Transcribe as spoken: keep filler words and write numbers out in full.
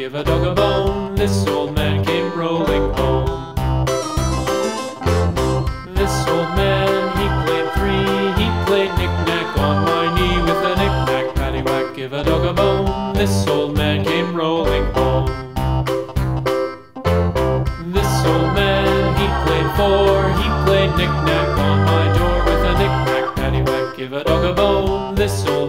give a dog a bone. This old man came rolling home. This old man, he played three. He played knick-knack on my knee with a knick-knack, paddywhack, give a dog a bone. This old man came rolling home. This old man, he played four. He played knick-knack on my door with a knick-knack, paddywhack, give a dog a bone. This old